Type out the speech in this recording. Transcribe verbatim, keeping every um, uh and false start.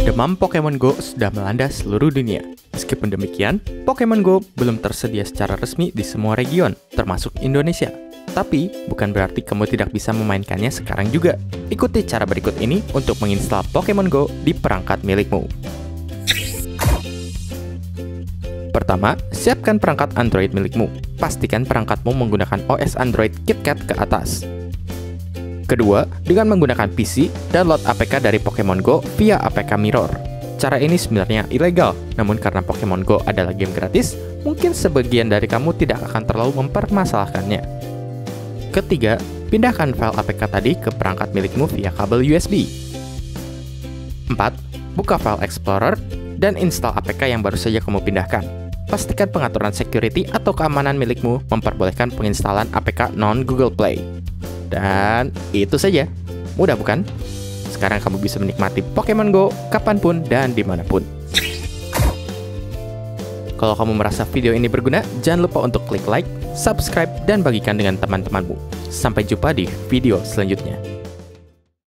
Demam Pokemon Go sudah melanda seluruh dunia. Meskipun demikian, Pokemon Go belum tersedia secara resmi di semua region, termasuk Indonesia. Tapi, bukan berarti kamu tidak bisa memainkannya sekarang juga. Ikuti cara berikut ini untuk menginstal Pokemon Go di perangkat milikmu. Pertama, siapkan perangkat Android milikmu. Pastikan perangkatmu menggunakan O S Android KitKat ke atas. Kedua, dengan menggunakan P C, download A P K dari Pokemon Go via A P K Mirror. Cara ini sebenarnya ilegal, namun karena Pokemon Go adalah game gratis, mungkin sebagian dari kamu tidak akan terlalu mempermasalahkannya. Ketiga, pindahkan file A P K tadi ke perangkat milikmu via kabel U S B. Empat, buka file Explorer dan install A P K yang baru saja kamu pindahkan. Pastikan pengaturan security atau keamanan milikmu memperbolehkan penginstalan A P K non-Google Play. Dan itu saja. Mudah bukan? Sekarang kamu bisa menikmati Pokemon Go kapanpun dan dimanapun. Kalau kamu merasa video ini berguna, jangan lupa untuk klik like, subscribe, dan bagikan dengan teman-temanmu. Sampai jumpa di video selanjutnya.